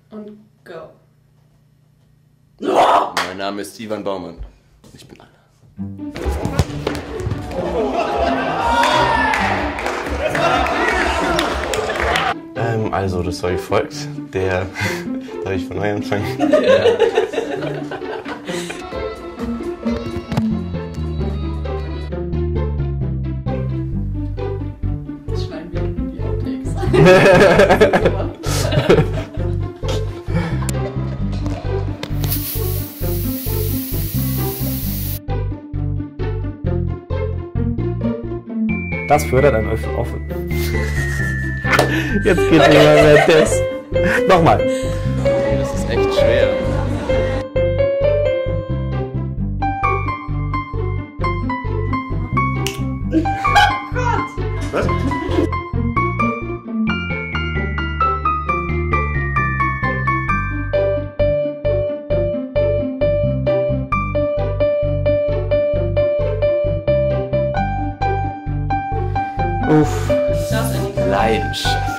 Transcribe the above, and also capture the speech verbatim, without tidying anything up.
Und go. Mein Name ist Ivan Baumann. Ich bin Anna. Ähm, also, das war wie folgt. Der. Darf ich von neu anfangen? Ja. Das schneiden wir in die Outtakes. Das fördert ein offen. Jetzt geht jemand mehr Test. Nochmal. Das ist echt schwer. Was? Uff. Das ist Leidenschaft.